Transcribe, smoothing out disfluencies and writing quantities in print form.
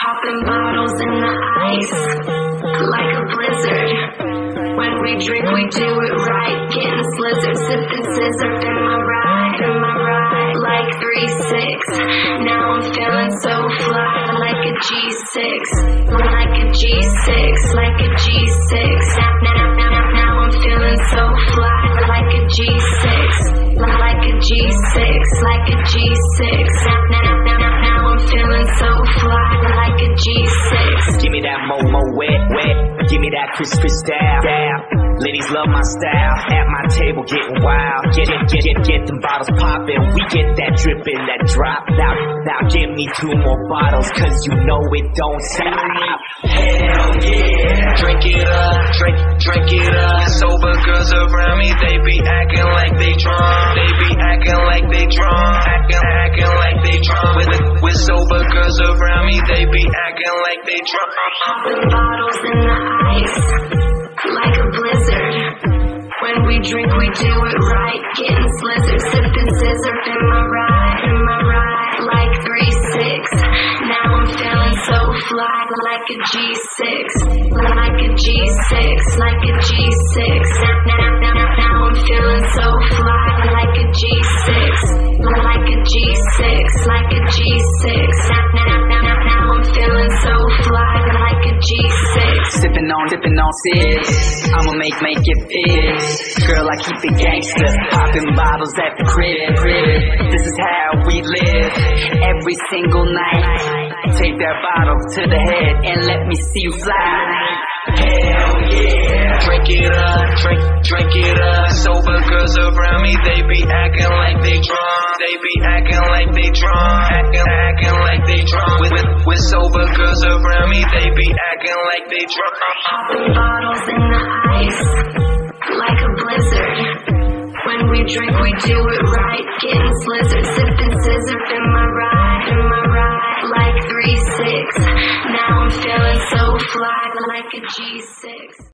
Popping bottles in the ice, like a blizzard. When we drink, we do it right. Getting slizzard, sipping scissor. In my ride, like 3-6. Now I'm feeling so fly, like a G6. Like a G6, like a G6. Now I'm feeling so fly, like a G6. Like a G6, like a G6. Now I'm feeling so fly, like a G6. Give me that mo wet. Give me that crisp style. Ladies love my style. At my table getting wild. Get them bottles poppin'. We get that drippin', that drop. Now give me 2 more bottles, cause you know it don't stop. Hell yeah. Drink it up, drink it up. Sober girls around me, they be acting like they drunk. They be acting like they drunk. Acting like they drunk. With sober girls around me, they be acting like they drunk. Popping bottles in the ice, like a blizzard. When we drink, we do it right. Getting slizzard, sipping scissor. In my ride, like 3-6. Now I'm feeling so fly, like a G6. Like a G6, like a G6. Now I'm feeling so fly, like a G6. Like a G6, like a G6. Now I'm feeling so fly, like a G6. Sippin' on 6. I'ma make it fit. Girl, I keep it gangsta. Popping bottles at the crib. This is how we live every single night. Take that bottle to the head and let me see you fly. Hell yeah. Drink it up, drink it up. Sober girls around me, they be acting like they drunk. They be acting like they drunk. Acting like they drunk. With sober girls around me, they be acting like they drunk. Popping bottles in the ice, like a blizzard. When we drink, we do it right. Getting slizzard, sipping scissor. In my ride, like 3-6. Now I'm feeling so fly, like a G6.